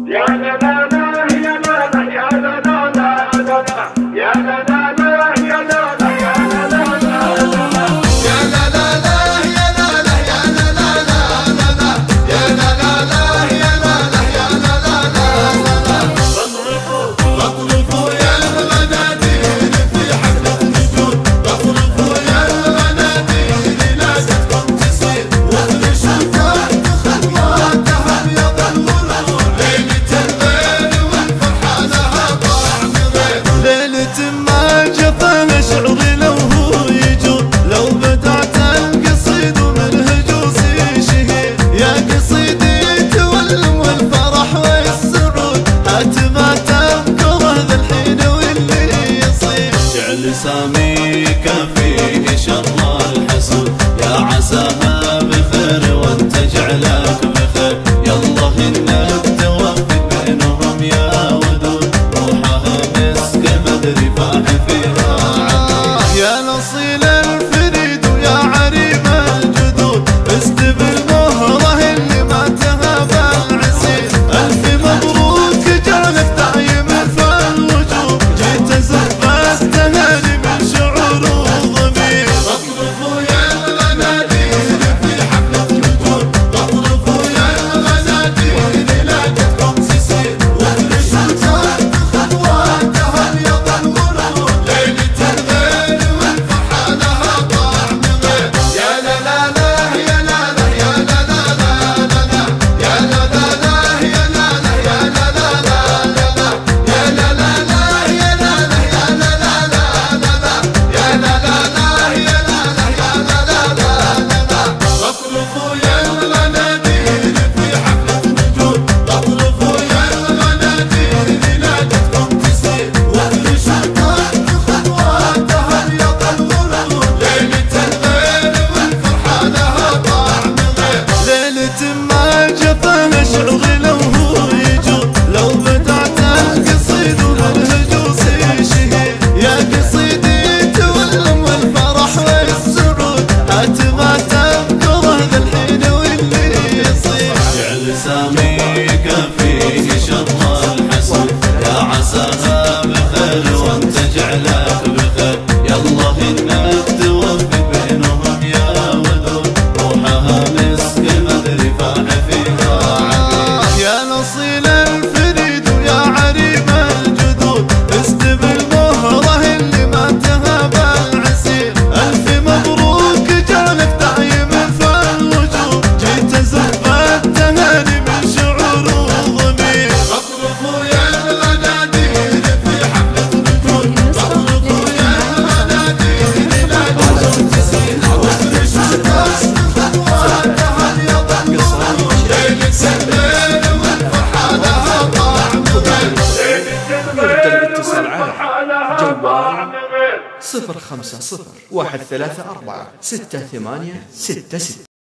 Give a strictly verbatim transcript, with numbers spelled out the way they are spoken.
يا لا لا لا يا لا لا يا لا لا لا يا لا لا لا يا لا لا يا لا لا لا يا لا لا لا يا لا لا يا لا لا لا يا لا لا لا يا لا لا يا لا لا لا اطرفوا يا المناديل في حفلة الوجود، اطرفوا يا المناديل لا تكن تصير واغرشوا تحت خطواتها ابيض الورود، ليلة الليل والفرحة لها طعم غير، ليلة ما جفا شعري لو هو يجود، لو بدعت القصيد ومن هجوسي شهير، يا قصيدي تولم والفرح والسرود، هات ما تذكره ذا الحين واللي يصير، جعل ساميك فيه شر الحسود، يا عساها بخير وانت جعلك بخير، يالله انك توفق بينهم يا ودود، روحها مسك بدري فاح فيها عدود، يا نصيل الفريد ويا عريم الجدود، استب المهره اللي ما تهاب العسير، الف مبروك جعلك دايم في الوجود، جيت ازف التهاني من شعور وضمير، اطرفوا يا المناديل في حفلة الوجود، اطرفوا يا المناديل لا تكن تصير واغرشوا تحت خطواتها ابيض الورود، ليلة الليل والفرحة لها طعم غير، يا لا لا لا يا لا لا يا لا لا لا يا لا لا لا يا لا لا يا لا لا لا يا لا لا لا يا لا لا يا لا لا لا يا لا لا لا يا لا لا يا لا لا لا اطرفوا يا المناديل في حفلة الوجود، اطرفوا يا المناديل لا تكن تصير واغرشوا تحت خطواتها ابيض الورود، ليلة الليل والفرحة لها طعم غير، ليلة ما جفا شعري لو هو يجود، لو بدعت القصيد ومن هجوسي شهير، يا قصيدي تولم والفرح والسرود، هات ما تذكره ذا الحين واللي يصير، جعل ساميك فيه شر الحسود، يا عساها بخير وانت جعلك بخير، يالله انك توفق بينهم يا ودود، روحها مسك بدري فاح فيها عدود، يا نصيل الفريد ويا عريم الجدود، استب المهره اللي ما تهاب العسير، الف مبروك جعلك دايم في الوجود، جيت ازف التهاني من شعور وضمير، اطرفوا يا المناديل في حفلة الوجود، اطرفوا يا المناديل لا تكن تصير واغرشوا تحت خطواتها ابيض الورود، ليلة الليل والفرحة لها طعم غير، يرد الاتصال على جوال طعم غير. صفر خمسة صفر واحد ثلاثة أربعة ستة ثمانية ستة ستة.